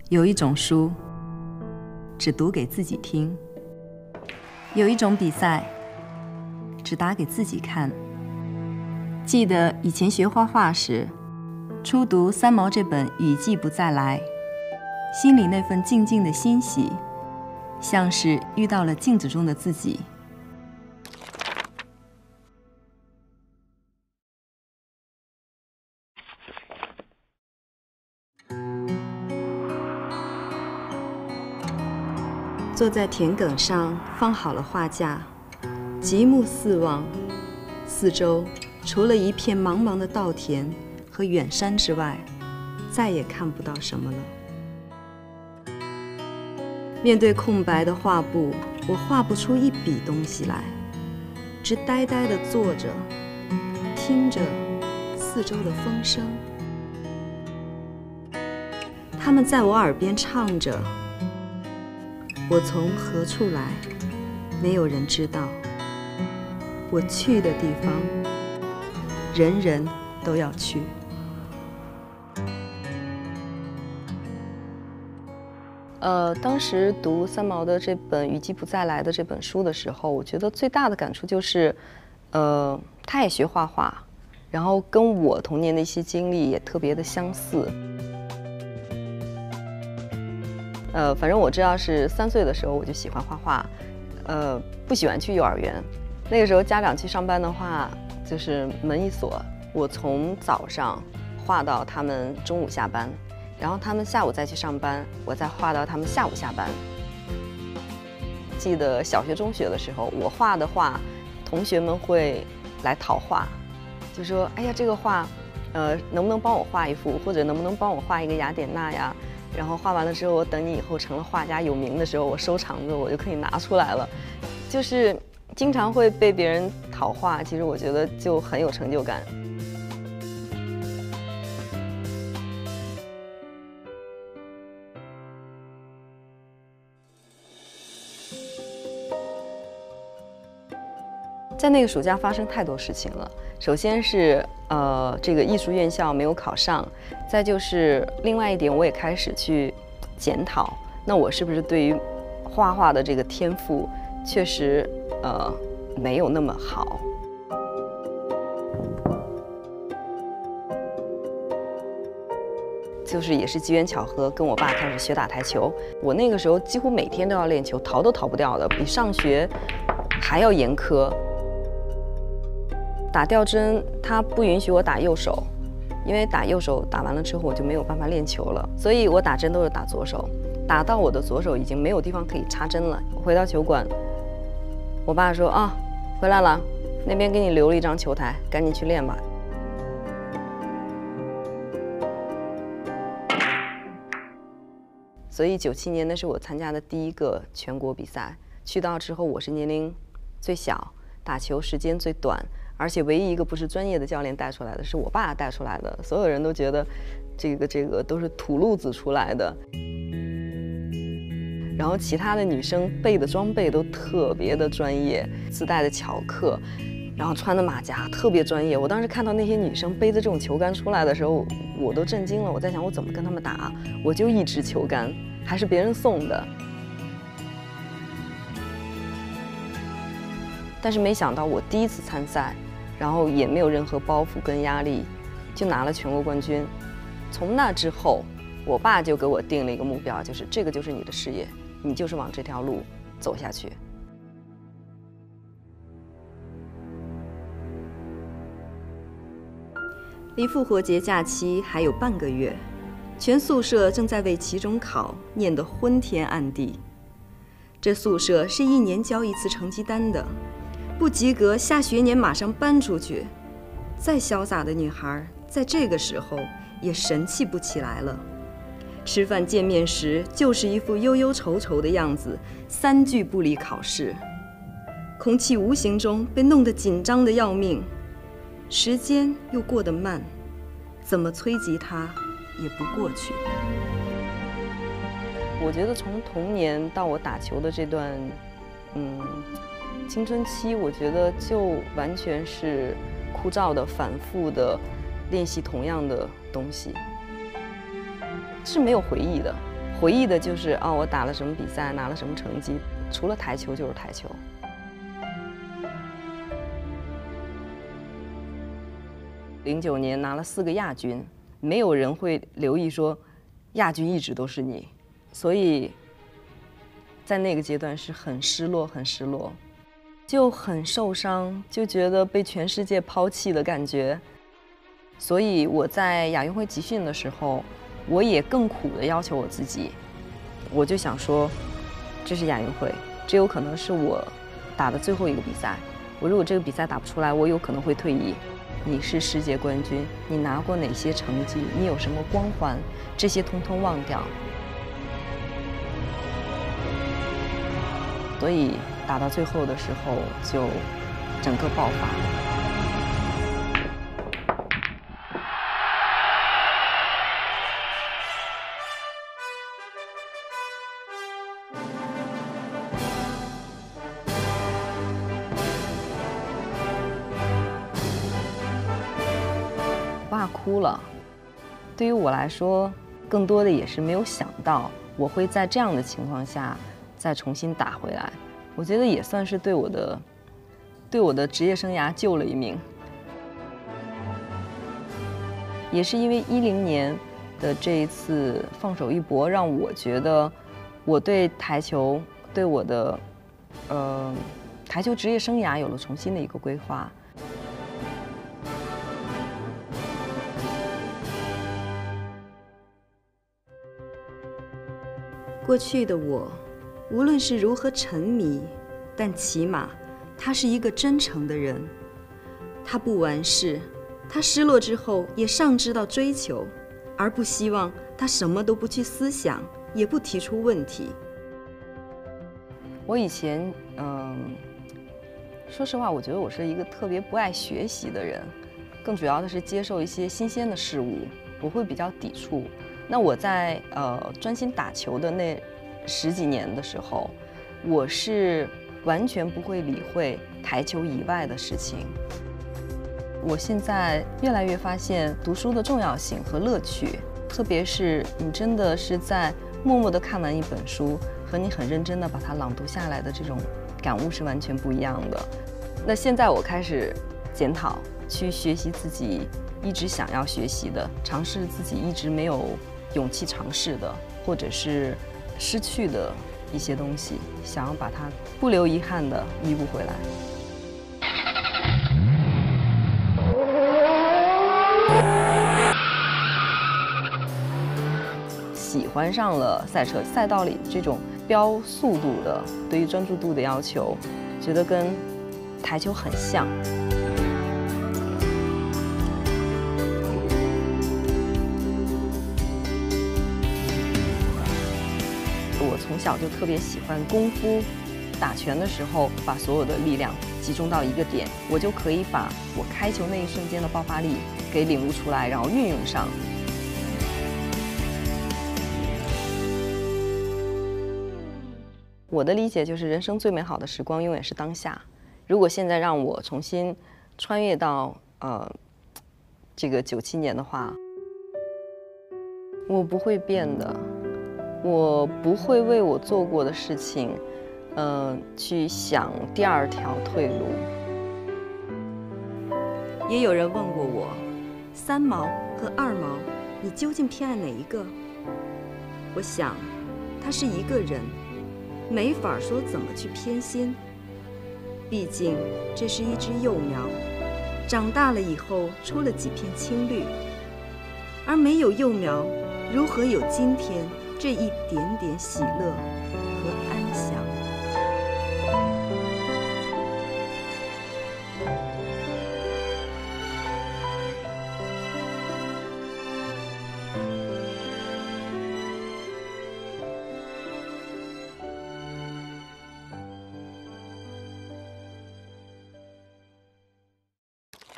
有一种书，只读给自己听；有一种比赛，只打给自己看。记得以前学画画时，初读三毛这本《雨季不再来》，心里那份静静的欣喜，像是遇到了镜子中的自己。坐在田埂上，放好了画架，极目四望，四周除了一片茫茫的稻田和远山之外，再也看不到什么了。面对空白的画布，我画不出一笔东西来，只呆呆地坐着，听着四周的风声。他们在我耳边唱着。我从何处来，没有人知道。我去的地方，人人都要去。当时读三毛的这本《雨季不再来》的这本书的时候，我觉得最大的感触就是，他也学画画，然后跟我童年的一些经历也特别的相似。反正我知道是3岁的时候我就喜欢画画，不喜欢去幼儿园。那个时候家长去上班的话，就是门一锁，我从早上画到他们中午下班，然后他们下午再去上班，我再画到他们下午下班。记得小学、中学的时候，我画的画，同学们会来讨画，就说：“哎呀，这个画，能不能帮我画一幅，或者能不能帮我画一个雅典娜呀？”然后画完了之后，我等你以后成了画家有名的时候，我收藏着，我就可以拿出来了。就是经常会被别人讨画，其实我觉得就很有成就感。在那个暑假发生太多事情了。首先是这个艺术院校没有考上，再就是另外一点，我也开始去检讨，那我是不是对于画画的这个天赋确实没有那么好。就是也是机缘巧合，跟我爸开始学打台球。我那个时候几乎每天都要练球，逃都逃不掉的，比上学还要严苛。打吊针，他不允许我打右手，因为打右手打完了之后我就没有办法练球了，所以我打针都是打左手，打到我的左手已经没有地方可以插针了。回到球馆，我爸说：“啊，回来了，那边给你留了一张球台，赶紧去练吧。”所以97年那是我参加的第1个全国比赛，去到之后我是年龄最小，打球时间最短。而且唯一一个不是专业的教练带出来的，是我爸带出来的。所有人都觉得这个都是土路子出来的。然后其他的女生备的装备都特别的专业，自带的巧克，然后穿的马甲特别专业。我当时看到那些女生背着这种球杆出来的时候，我都震惊了。我在想我怎么跟她们打？我就一支球杆，还是别人送的。但是没想到我第1次参赛，然后也没有任何包袱跟压力，就拿了全国冠军。从那之后，我爸就给我定了一个目标，就是这个就是你的事业，你就是往这条路走下去。离复活节假期还有半个月，全宿舍正在为期中考念得昏天暗地。这宿舍是1年交1次成绩单的。不及格，下学年马上搬出去。再潇洒的女孩，在这个时候也神气不起来了。吃饭见面时，就是一副忧忧愁愁的样子，3句不离考试。空气无形中被弄得紧张得要命，时间又过得慢，怎么催吉他也不过去。我觉得从童年到我打球的这段，青春期，我觉得就完全是枯燥的、反复的练习同样的东西，是没有回忆的。 回忆的就是哦，我打了什么比赛，拿了什么成绩，除了台球就是台球。09年拿了4个亚军，没有人会留意说亚军一直都是你，所以在那个阶段是很失落，很失落，就很受伤，就觉得被全世界抛弃的感觉。所以我在亚运会集训的时候，我也更苦地要求我自己，我就想说，这是亚运会，这有可能是我打的最后一个比赛，我如果这个比赛打不出来，我有可能会退役。你是世界冠军，你拿过哪些成绩？你有什么光环？这些通通忘掉。所以打到最后的时候，就整个爆发。我爸哭了，对于我来说，更多的也是没有想到我会在这样的情况下再重新打回来。我觉得也算是对我的职业生涯救了一命。也是因为10年的这一次放手一搏，让我觉得我对台球，对我的台球职业生涯有了重新的一个规划。 过去的我，无论是如何沉迷，但起码他是一个真诚的人。他不完事，他失落之后也尚知道追求，而不希望他什么都不去思想，也不提出问题。 我以前说实话，我觉得我是一个特别不爱学习的人，更主要的是接受一些新鲜的事物，我会比较抵触。那我在专心打球的那10几年的时候，我是完全不会理会台球以外的事情。我现在越来越发现读书的重要性和乐趣，特别是你真的是在默默地看完一本书，和你很认真地把它朗读下来的这种感悟是完全不一样的。那现在我开始检讨，去学习自己一直想要学习的，尝试自己一直没有勇气尝试的，或者是失去的一些东西，想要把它不留遗憾地弥补回来。喜欢上了赛车，赛道里这种飙速度的，对于专注度的要求，觉得跟台球很像。我从小就特别喜欢功夫，打拳的时候把所有的力量集中到一个点，我就可以把我开球那一瞬间的爆发力给领悟出来，然后运用上。我的理解就是，人生最美好的时光永远是当下。如果现在让我重新穿越到这个97年的话，我不会变的。我不会为我做过的事情，去想第2条退路。 也有人问过我，3毛和2毛，你究竟偏爱哪一个？我想，他是一个人，没法说怎么去偏心。毕竟这是一只幼苗，长大了以后出了几片青绿，而没有幼苗，如何有今天这一点点喜乐和安详？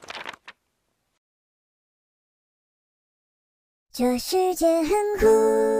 这世界很酷。